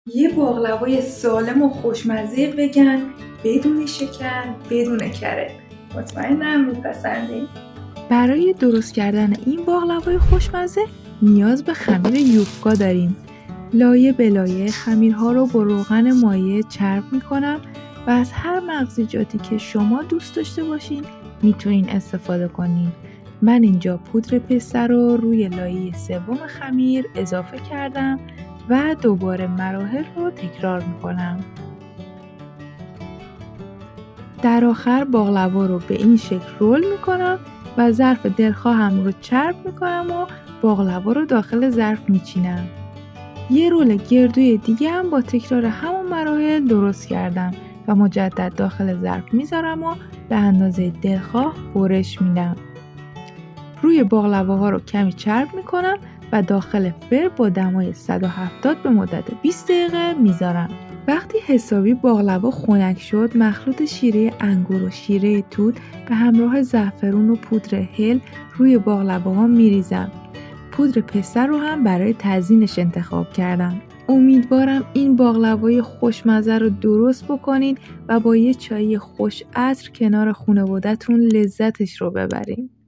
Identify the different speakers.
Speaker 1: یه باقلوای سالم و خوشمزه بگن، بدون شکر، بدون کره. مطمئنم میپسندین.
Speaker 2: برای درست کردن این باقلوای خوشمزه نیاز به خمیر یوفکا داریم. لایه به لایه خمیرها رو با روغن مایع چرب میکنم و از هر مغزیجاتی که شما دوست داشته باشین میتونین استفاده کنین. من اینجا پودر پسته رو روی لایه سوم خمیر اضافه کردم و دوباره مراحل رو تکرار میکنم. در آخر باقلوا رو به این شکل رول میکنم و ظرف دلخواهم رو چرب میکنم و باقلوا رو داخل ظرف میچینم. یه رول گردوی دیگه هم با تکرار همون مراحل درست کردم و مجدد داخل ظرف میذارم و به اندازه دلخواه برش میدم. روی باقلواها رو کمی چرب میکنم و داخل فرن با دمای 170 به مدت 20 دقیقه میذارم. وقتی حسابی باقلوا خنک شد، مخلوط شیره انگور و شیره توت به همراه زعفرون و پودر هل روی باقلواها میریزم. پودر پسته رو هم برای تزیینش انتخاب کردم. امیدوارم این باقلوای خوشمزه رو درست بکنین و با یه چای خوش عطر کنار خانواده‌تون لذتش رو ببرین.